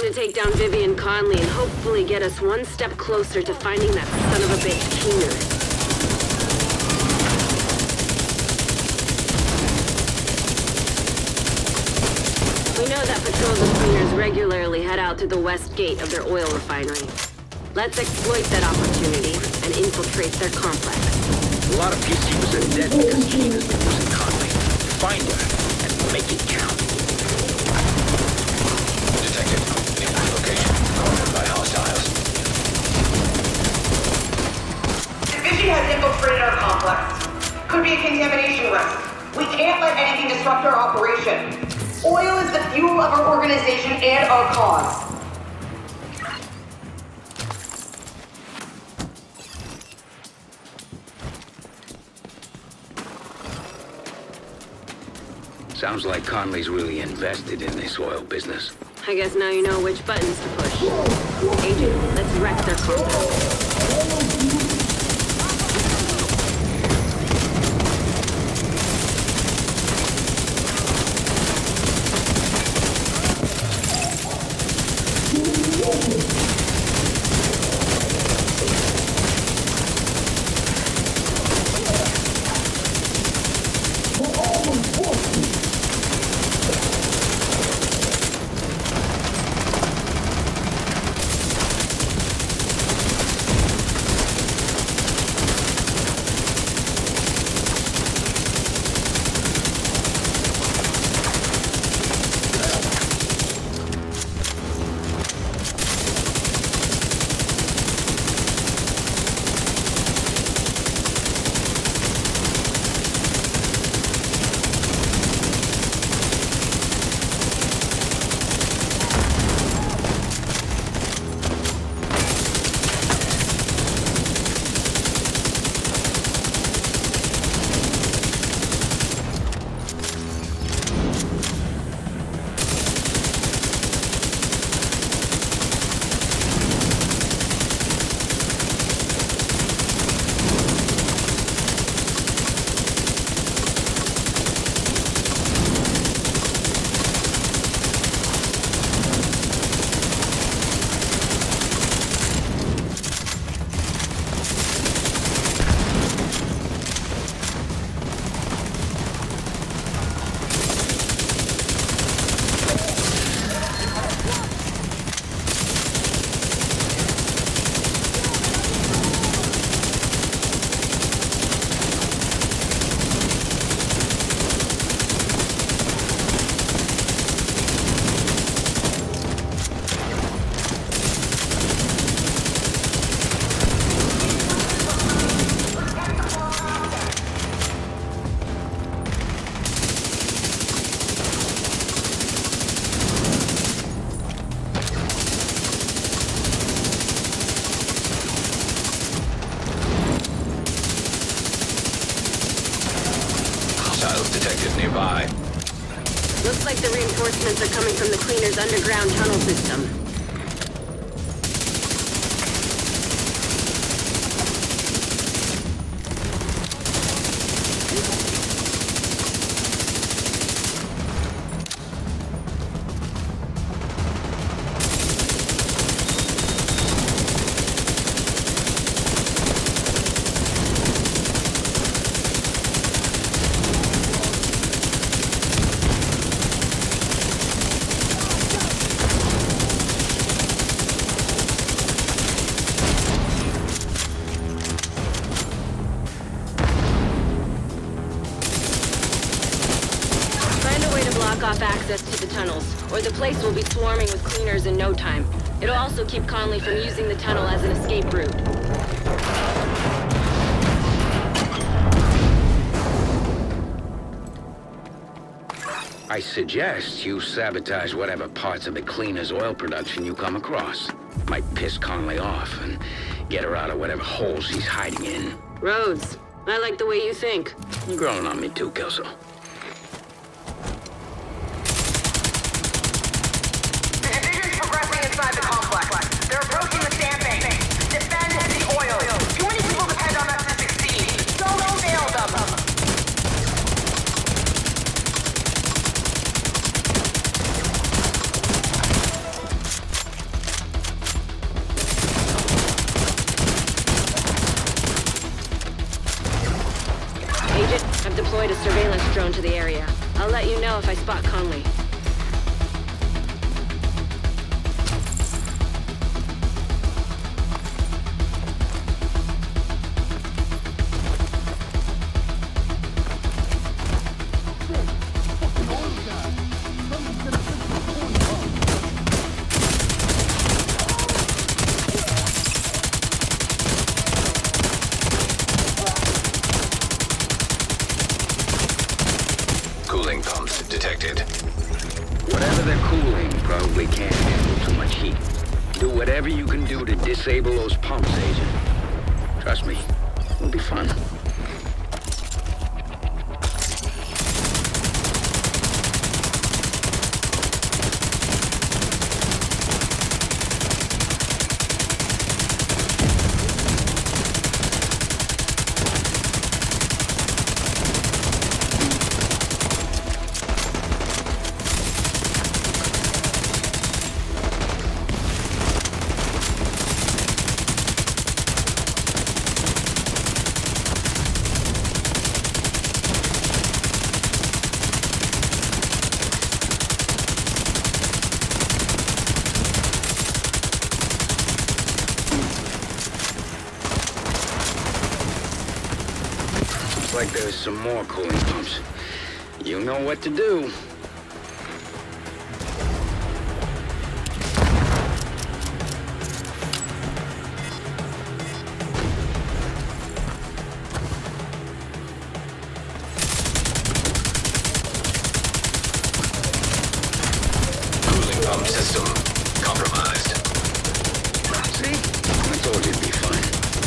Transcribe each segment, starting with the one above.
Time to take down Vivian Conley and hopefully get us one step closer to finding that son of a bitch Keener. We know that patrols of cleaners regularly head out to the west gate of their oil refinery. Let's exploit that opportunity and infiltrate their complex. A lot of peacekeepers are dead because Keener's been using Conley. Find her and make it count. Detective, nearby location. Cornered by hostiles. Division has infiltrated our complex. Could be a contamination risk. We can't let anything disrupt our operation. Oil is the fuel of our organization and our cause. Sounds like Conley's really invested in this oil business. I guess now you know which buttons to push. Agent, let's wreck their compound. Detective nearby. Looks like the reinforcements are coming from the cleaner's underground tunnel system. Off access to the tunnels, or the place will be swarming with cleaners in no time. It'll also keep Conley from using the tunnel as an escape route. I suggest you sabotage whatever parts of the cleaner's oil production you come across. Might piss Conley off and get her out of whatever hole she's hiding in. Rhodes, I like the way you think. You're growing on me too, Kelso. Inside the complex. They're approaching the sandbank. Defend the oil. Too many people depend on us to succeed. Don't fail them. Agent, I've deployed a surveillance drone to the area. I'll let you know if I spot Conley. Cooling pumps detected. Whatever they're cooling probably can't handle too much heat. Do whatever you can do to disable those pumps, Agent. Trust me, it'll be fun. Looks like there's some more cooling pumps. You know what to do. Cooling pump system compromised. See? I told you it'd be fun.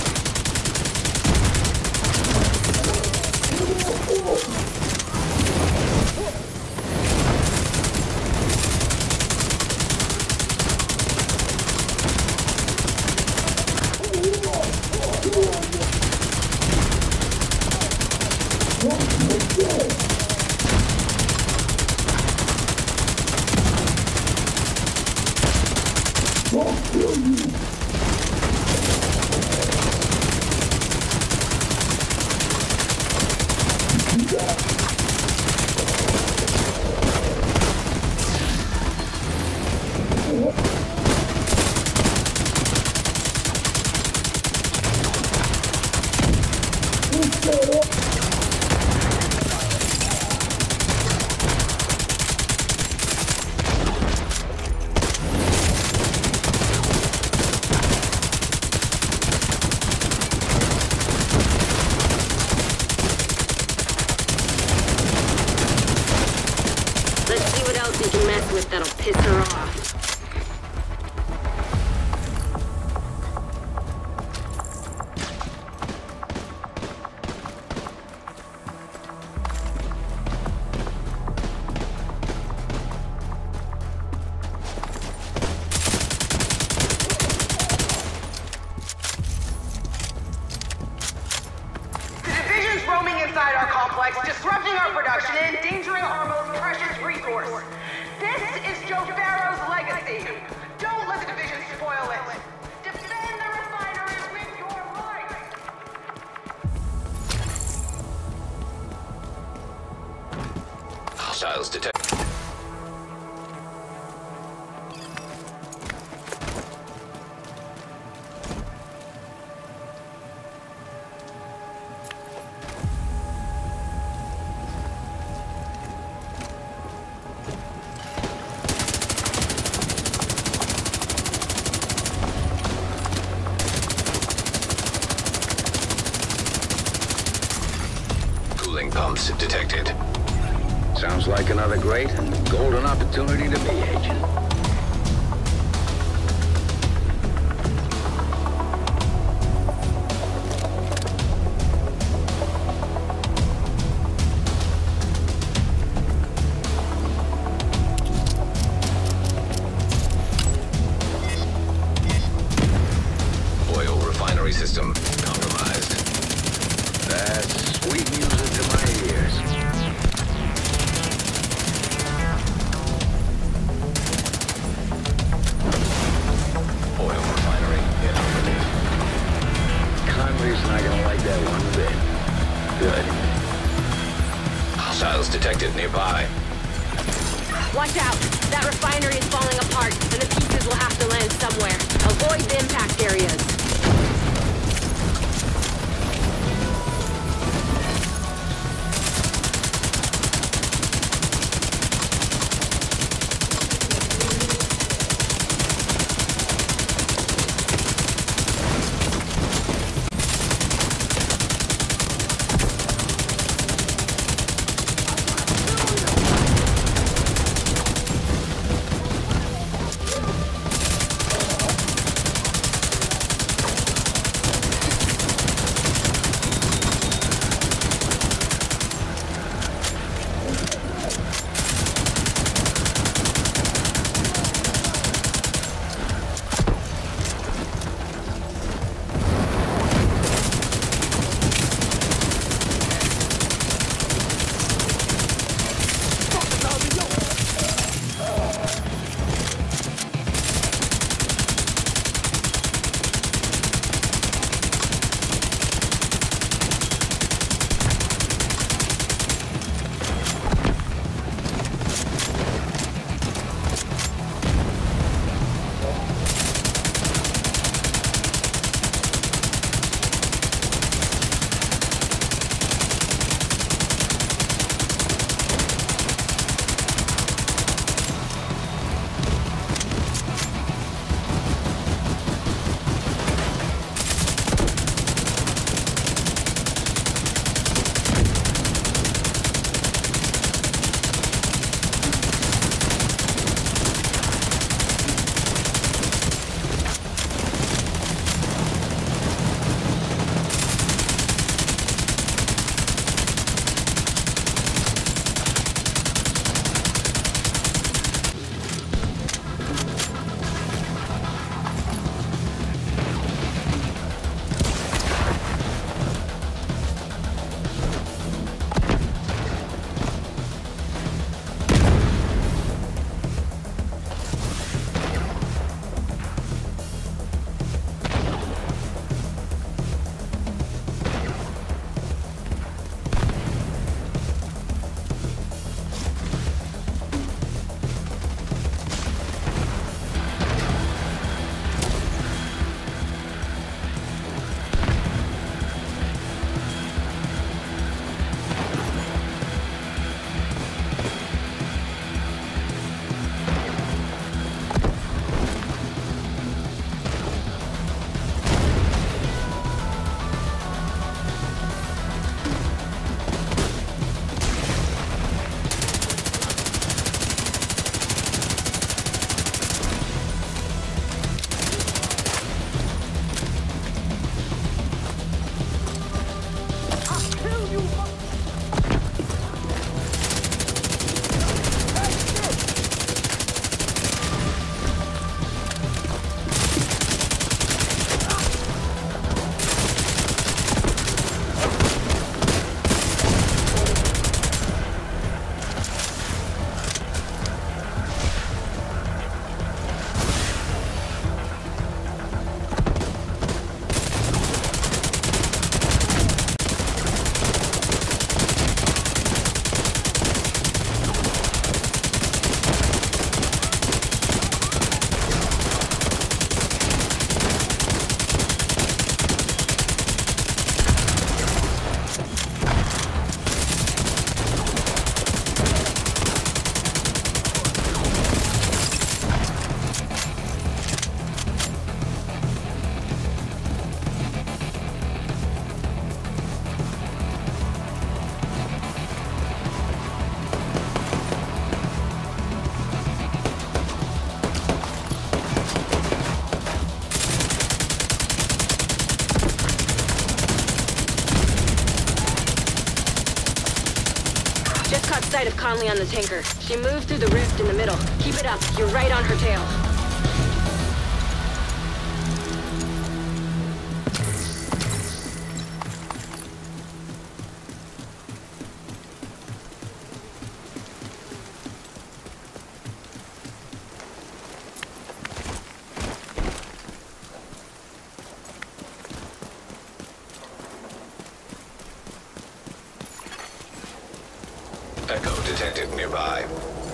Let's see what else you can mess with that'll piss her off. Roaming inside our complex, disrupting our production and endangering our most precious resource. This is Joe Farrow's legacy. Don't let the division spoil it. Defend the refineries with your life. Hostiles detected. Cooling pumps detected. Sounds like another great and golden opportunity to be, Agent. Oil refinery system compromised. That's sweet music to my ears. Hostiles detected nearby. Watch out! That refinery is falling apart, and the pieces will have to land somewhere. Avoid the impact areas. Sight of Conley on the tanker. She moved through the rift in the middle. Keep it up. You're right on her tail. Echo detected nearby.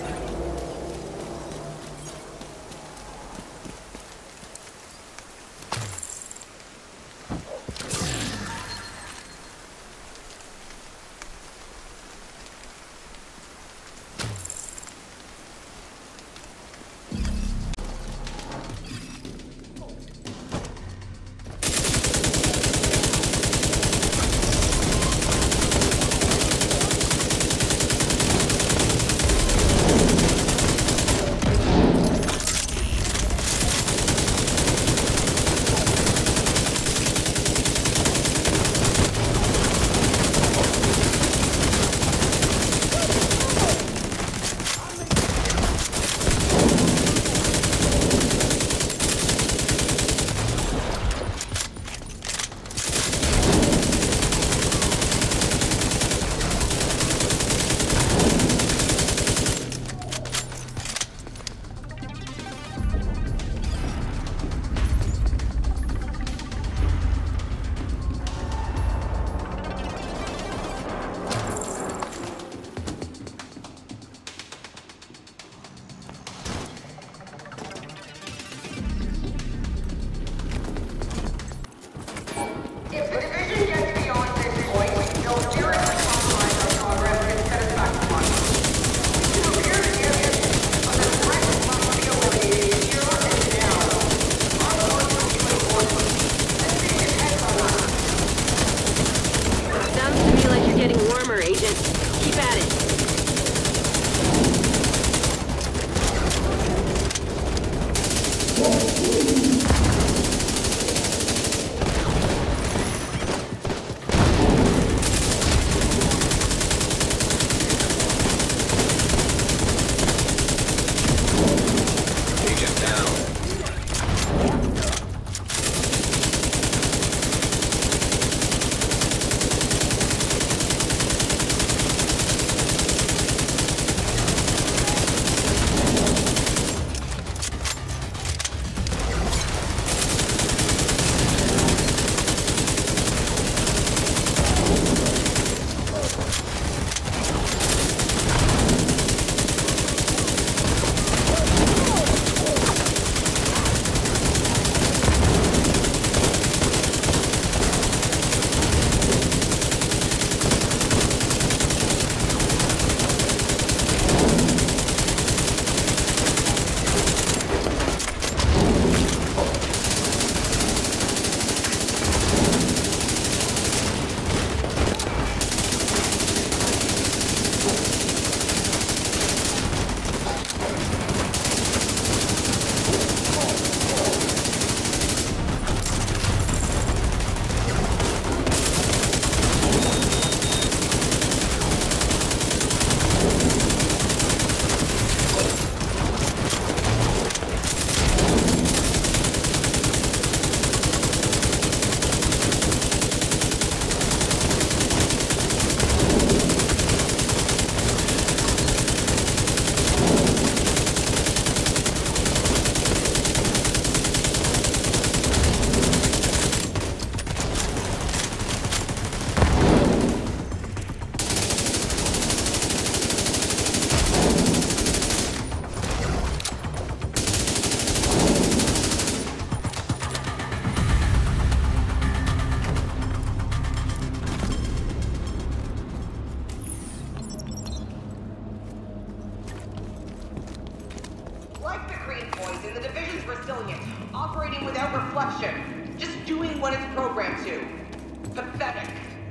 operating without reflection, just doing what it's programmed to. Pathetic.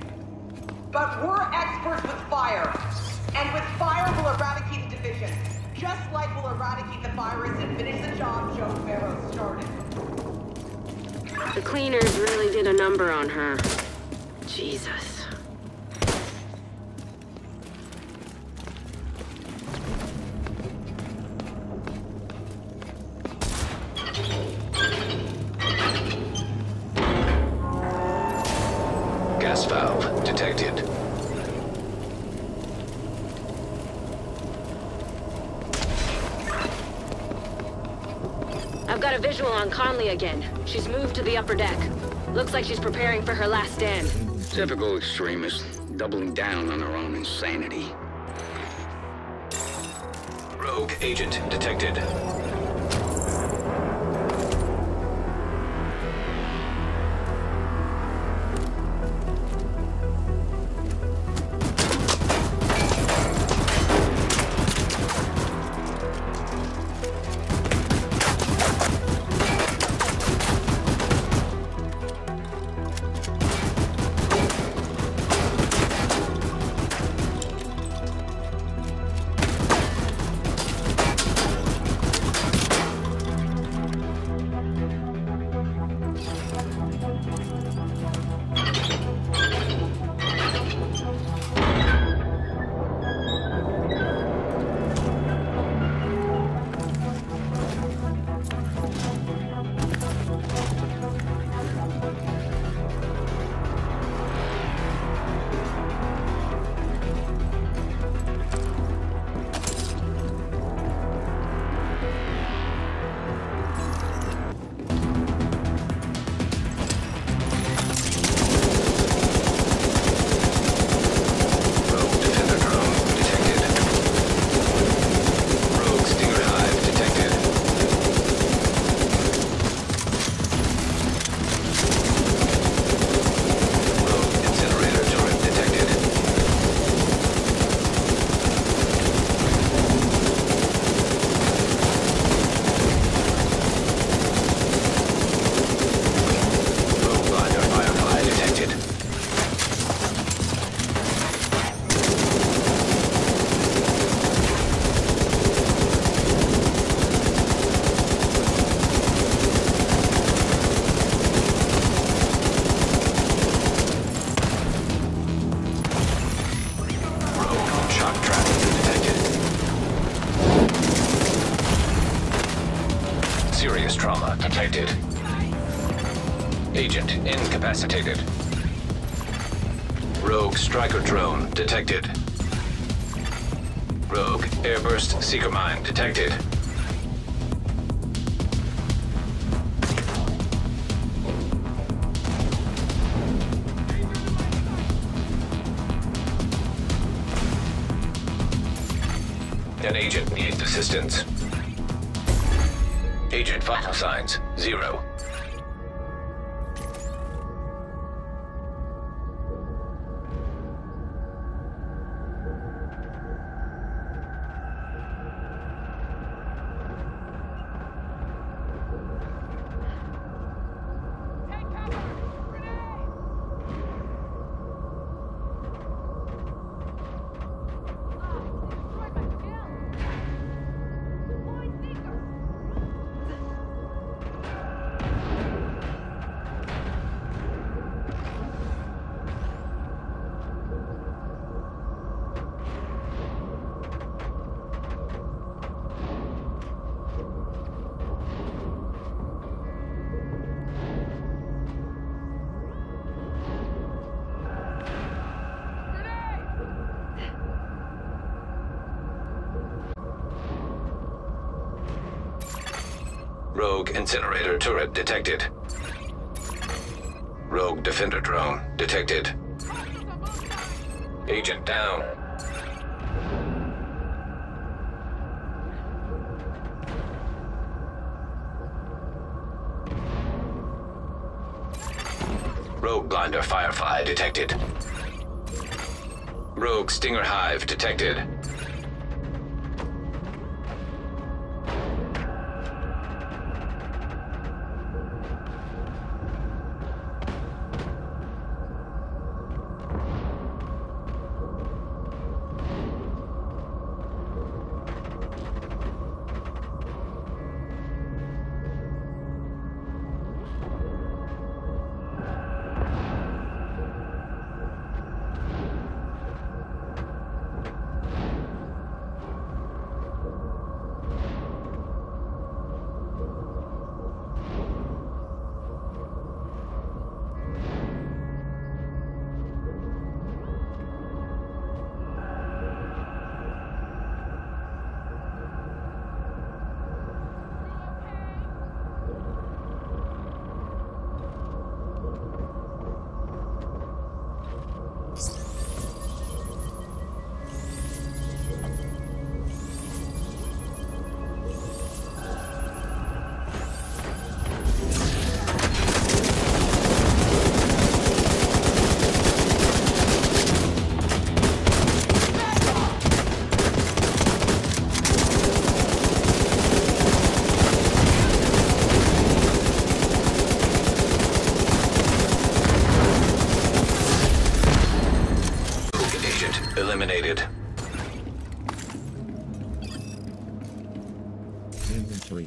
But we're experts with fire, and with fire we'll eradicate the division, just like we'll eradicate the virus and finish the job Joe Farrow started. The cleaners really did a number on her. Jesus. Gas valve detected. I've got a visual on Conley again. She's moved to the upper deck. Looks like she's preparing for her last stand. Typical extremist, doubling down on her own insanity. Rogue agent detected. Serious trauma detected. Agent incapacitated. Rogue striker drone detected. Rogue airburst seeker mine detected. An agent needs assistance. Agent vital signs 0. Rogue incinerator turret detected. Rogue defender drone detected. Agent down. Rogue blinder firefly detected. Rogue stinger hive detected. eliminated. Inventory.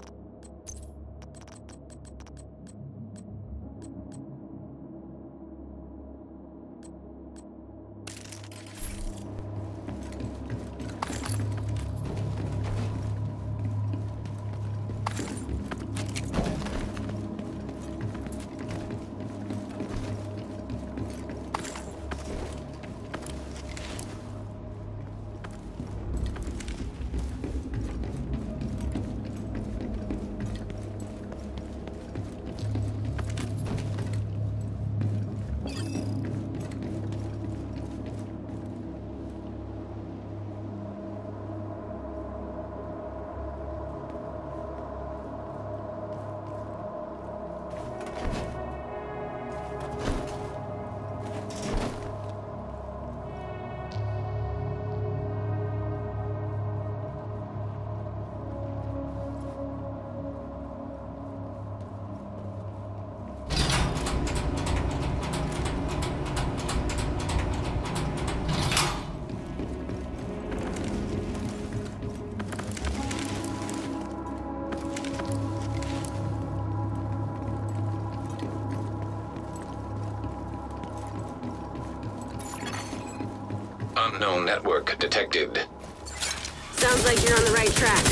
Unknown network detected. Sounds like you're on the right track.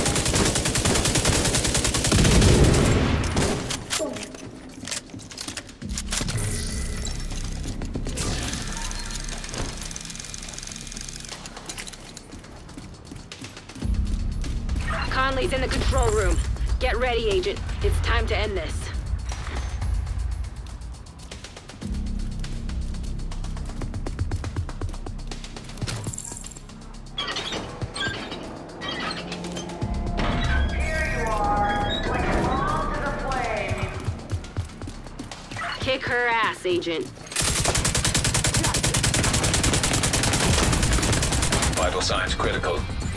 Conley's in the control room. Get ready, Agent. It's time to end this. Kick her ass, Agent. Vital signs critical.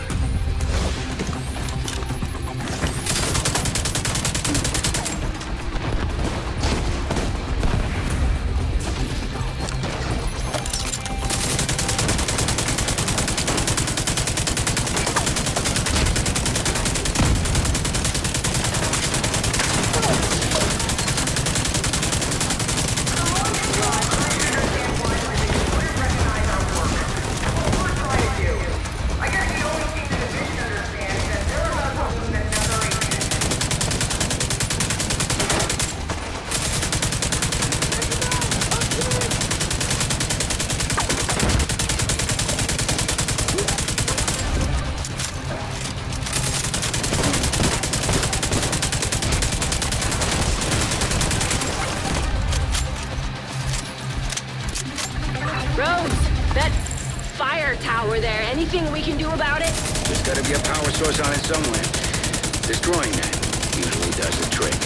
Tower there. Anything we can do about it? There's gotta be a power source on it somewhere. Destroying that usually does the trick.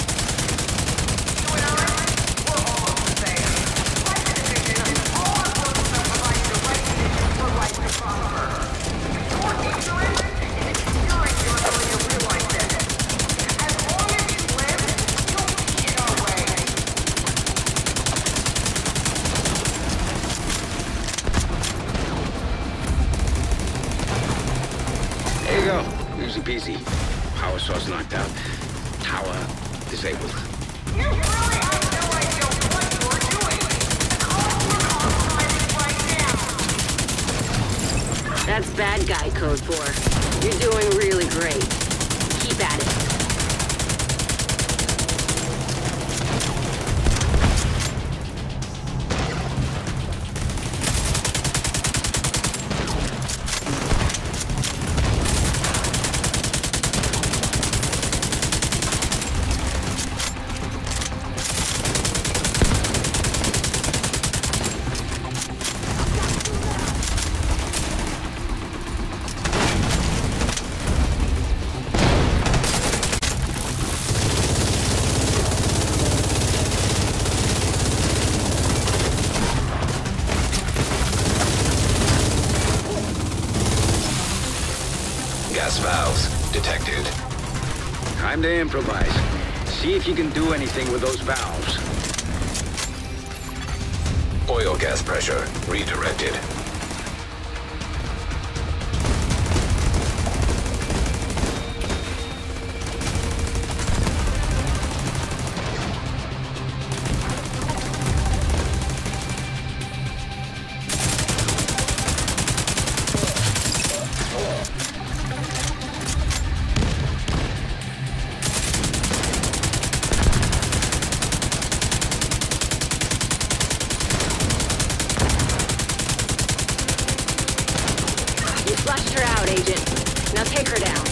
There you go. Easy peasy. Power source knocked out. Tower disabled. You really have no idea what you're doing. The calls were compromising right now. That's bad guy code 4. You're doing really great. Keep at it. Gas valves detected. Time to improvise. See if you can do anything with those valves. Oil gas pressure redirected. Flushed her out, Agent. Now take her down.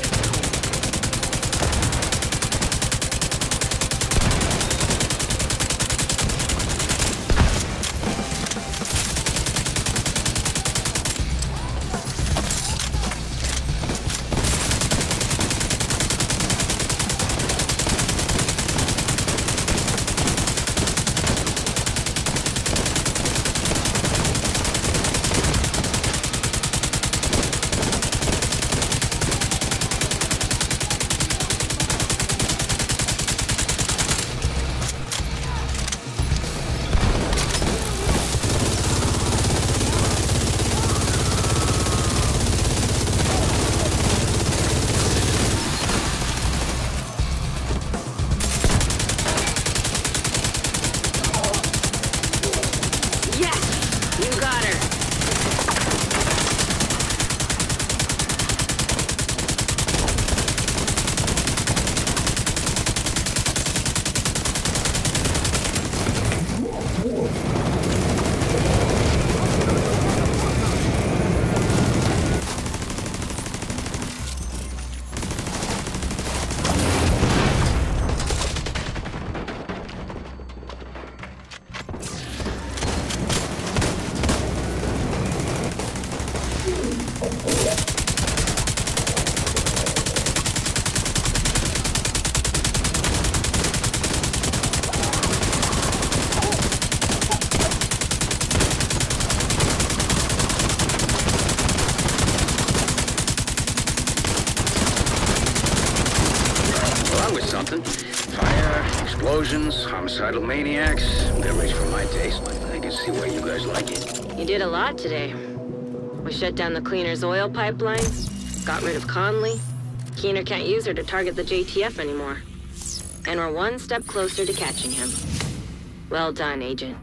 Fire, explosions, homicidal maniacs. They're rich for my taste. I can see why you guys like it. You did a lot today. We shut down the Cleaner's oil pipeline, got rid of Conley. Keener can't use her to target the JTF anymore. And we're one step closer to catching him. Well done, Agent.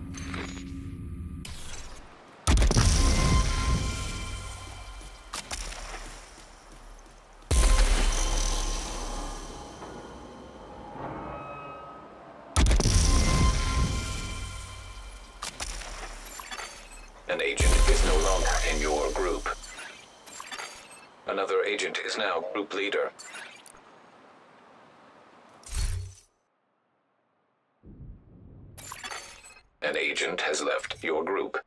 An agent is no longer in your group. Another agent is now group leader. An agent has left your group.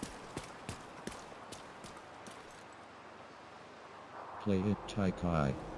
Play it, Tai Kai.